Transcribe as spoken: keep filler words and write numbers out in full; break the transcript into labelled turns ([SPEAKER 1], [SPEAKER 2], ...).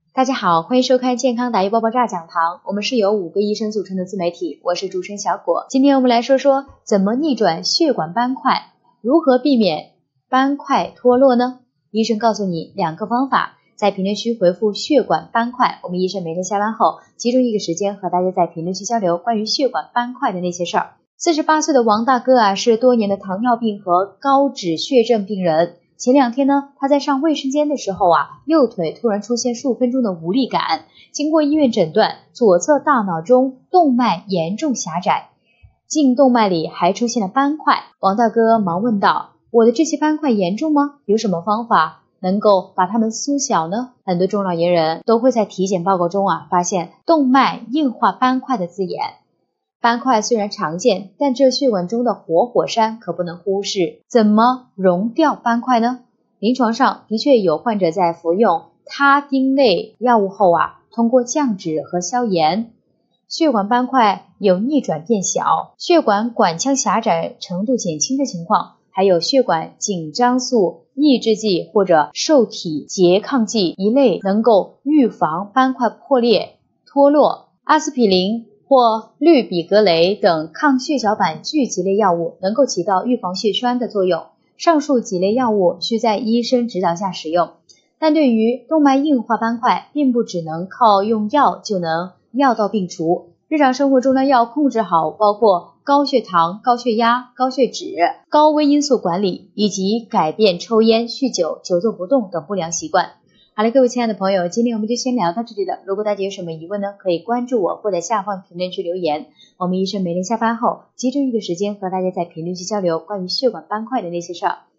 [SPEAKER 1] 大家好，欢迎收看健康打鱼爆爆炸讲堂，我们是由五个医生组成的自媒体，我是主持人小果。今天我们来说说怎么逆转血管斑块，如何避免斑块脱落呢？医生告诉你两个方法，在评论区回复血管斑块，我们医生每天下班后集中一个时间和大家在评论区交流关于血管斑块的那些事儿。四十八岁的王大哥啊，是多年的糖尿病和高脂血症病人。前两天呢，他在上卫生间的时候啊，右腿突然出现数分钟的无力感。经过医院诊断，左侧大脑中动脉严重狭窄，颈动脉里还出现了斑块。王大哥忙问道：我的这些斑块严重吗？有什么方法能够把它们缩小呢？很多中老年人都会在体检报告中啊，发现动脉硬化斑块的字眼。斑块虽然常见，但这血管中的活火山可不能忽视。怎么溶掉斑块呢？临床上的确有患者在服用他汀类药物后啊，通过降脂和消炎，血管斑块有逆转变小，血管管腔狭窄程度减轻的情况，还有血管紧张素抑制剂或者受体拮抗剂一类能够预防斑块破裂脱落。阿司匹林或氯吡格雷等抗血小板聚集类药物能够起到预防血栓的作用，上述几类药物需在医生指导下使用。但对于动脉硬化斑块，并不只能靠用药就能药到病除，日常生活中的要控制好包括高血糖、高血压、高血脂、高危因素管理，以及改变抽烟、酗酒、久坐不动等不良习惯。好了，各位亲爱的朋友，今天我们就先聊到这里了。如果大家有什么疑问呢，可以关注我或在下方评论区留言。我们医生每天下班后集中一个时间和大家在评论区交流关于血管斑块的那些事儿。